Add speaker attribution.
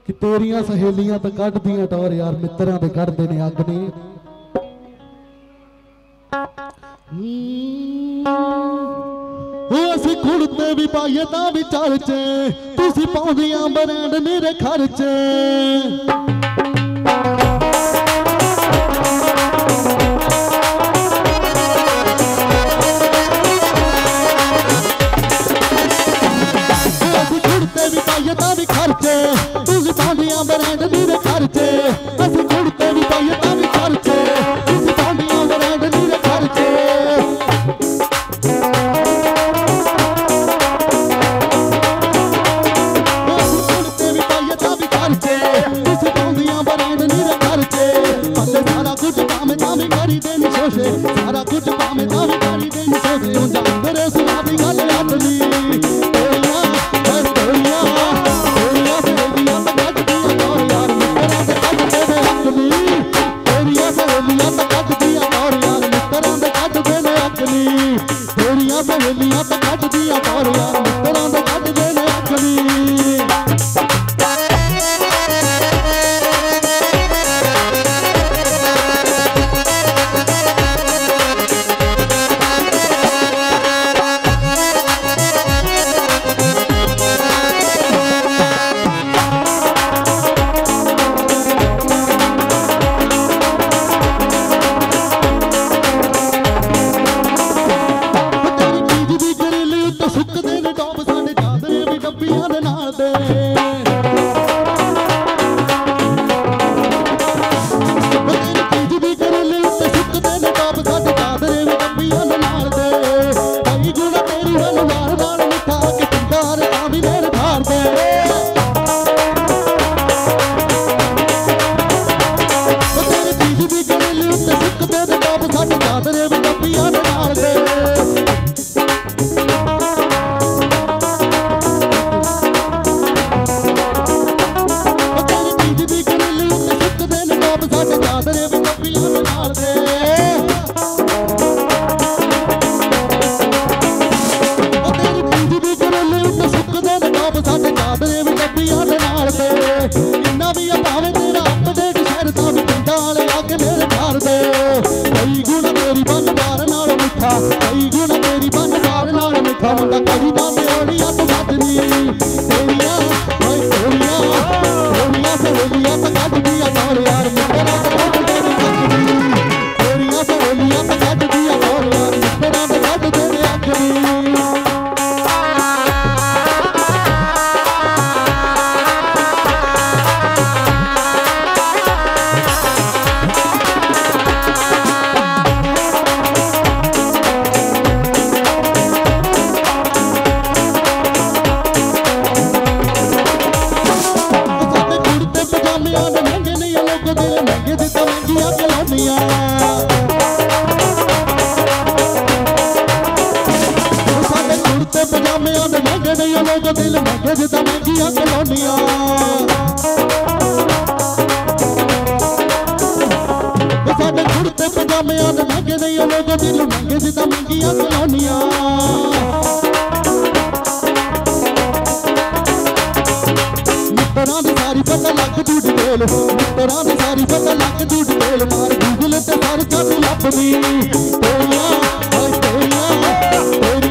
Speaker 1: कि तेरियां सहेलियां तो कट दियां टौर यार मित्रां दे कटदे ने अग ने। असीं कुड़ते भी पाइए तां भी चर्चे, तुसीं पाउंदियां ब्रांड मेरे खर्चे। असीं कुड़ते भी पाइए तां भी खर्चे, तुसीं पाउंदियां ब्रांड मेरे खर्चे। असीं कुड़ते भी पाइए तां भी खर्चे, तुसीं पाउंदियां ब्रांड मेरे खर्चे। सारा कुछ पावे तावी करी देनी सोचे उंजा तेरे सुना दी गल अपनी। तेरियां तेरियां तेरियां सहेलियां तो कट दियां और यार मित्तरां दे कट देने अकली। तेरियां सहेलियां तो कट दियां और यार मित्तरां दे कट देने अकली। तेरियां सहेलियां तो कट दियां और यार मित्तरां दे कट देने अकली। मित्तरां दी सारी पता लग झूठ बोल मार गूगल ते सर्च कर लभदी। तेरियां तेरियां